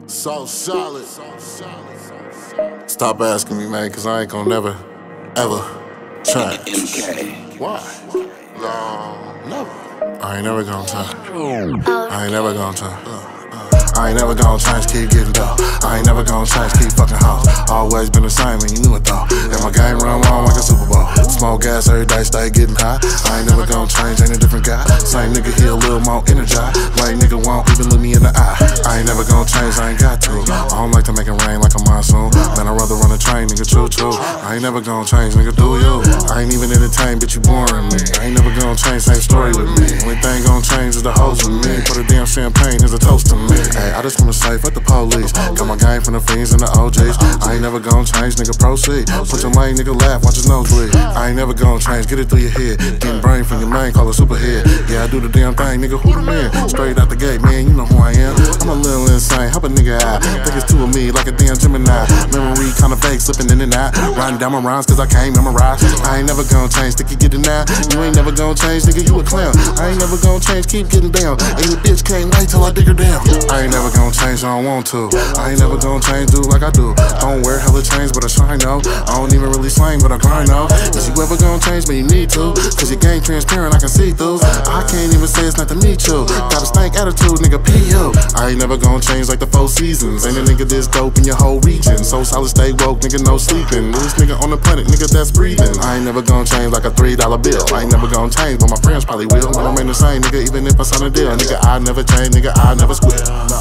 So solid. Stop asking me, man, cause I ain't gonna never, ever change. MK. Why? No, never. I ain't never gonna change. I ain't never gonna change. I ain't never gonna change, keep getting dough. I ain't never gonna change, keep fucking hoes. Always been the same, and you knew it though. And my game run long like a Super Bowl. Smoke gas every day, stay getting high. I ain't never gonna change, ain't a different guy. Same nigga here, a little more energized. Like nigga won't even look me in the eye. I ain't never gonna change, I ain't got to. I don't like to make it rain like a monsoon. Man, I'd rather run a train, nigga, choo-choo. I ain't never gonna change, nigga, do you? I ain't even entertained, bitch, you boring me. I ain't never gonna change, same story with me. Only thing gonna change is the hoes with me. Put a damn champagne as a toast to me. Hey, I just wanna say, fuck the police. Got my game from the fiends and the OGs. I ain't never gonna change, nigga, proceed. Put your lane, nigga, laugh, watch his nose bleed. I ain't never gonna change, get it through your head. Getting brain from your mind, call it superhead. Yeah, I do the damn thing, nigga, who the man? Straight out the gate, man, you know who I am. I'm a little insane, help a nigga out. Think it's two of me, like a damn Gemini. Memory kinda fake, slipping in and out. Riding down my rhymes, cause I can't memorize. I ain't never gonna change, think you get it now. You ain't never gonna change, nigga, you a clown. I ain't never gonna change, keep getting down. Ain't a bitch, can't wait till I dig her down. I ain't never gonna change, I don't want to. I ain't never gonna change, do like I do. Don't wear hella chains, but I shine, no. I don't even really slang, but I grind, no. Is you ever gonna change, man, you need to. Cause your game transparent, I can see through. I can't even say it's not to meet you. Got a stank attitude, nigga, P.U. I ain't never gonna change like the 4 seasons. Ain't a nigga this dope in your whole region. So solid, stay woke, nigga, no sleeping. This nigga on the planet, nigga, that's breathing. I ain't never gonna change like a $3 bill. I ain't never gonna change, but my friends probably will. I don't mean the same, nigga, even if I sign a deal. Nigga, I never change, nigga, I never square.